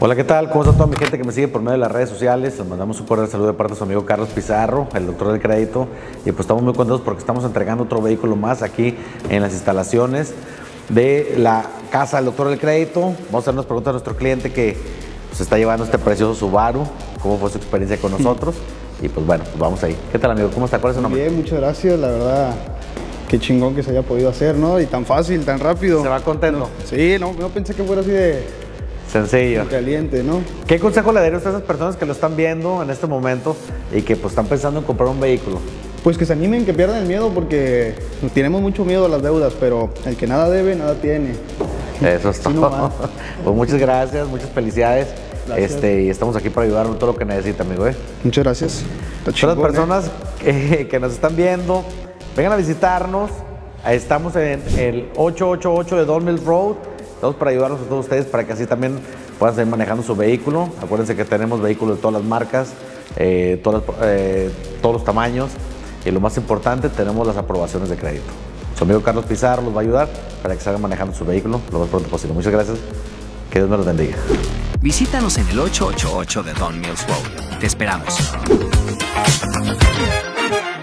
Hola, ¿qué tal? ¿Cómo está toda mi gente que me sigue por medio de las redes sociales? Les mandamos un cordial saludo de parte de su amigo Carlos Pizarro, el doctor del crédito. Y pues estamos muy contentos porque estamos entregando otro vehículo más aquí en las instalaciones de la casa del doctor del crédito. Vamos a hacer unas preguntas a nuestro cliente que se está llevando este precioso Subaru. ¿Cómo fue su experiencia con nosotros? Y pues bueno, pues vamos ahí. ¿Qué tal, amigo? ¿Cómo está? ¿Cuál es su nombre? Bien, muchas gracias. La verdad, qué chingón que se haya podido hacer, ¿no? Y tan fácil, tan rápido. ¿Se va contento? No, sí, no pensé que fuera así de sencillo. caliente, ¿no? ¿Qué consejo le daría a esas personas que lo están viendo en este momento y que pues están pensando en comprar un vehículo? Pues que se animen, que pierdan el miedo, porque tenemos mucho miedo a las deudas, pero el que nada debe, nada tiene. Eso es todo. nomás. Pues muchas gracias, muchas felicidades. Gracias. Y estamos aquí para ayudarlo en todo lo que necesita, amigo. Muchas gracias. Está Todas las chingón, personas que nos están viendo, vengan a visitarnos. Estamos en el 888 de Don Mills Road. Estamos para ayudarlos a todos ustedes para que así también puedan seguir manejando su vehículo. Acuérdense que tenemos vehículos de todas las marcas, todos los tamaños. Y lo más importante, tenemos las aprobaciones de crédito. Su amigo Carlos Pizarro los va a ayudar para que salgan manejando su vehículo lo más pronto posible. Muchas gracias. Que Dios me los bendiga. Visítanos en el 888 de Don Mills Road. Te esperamos.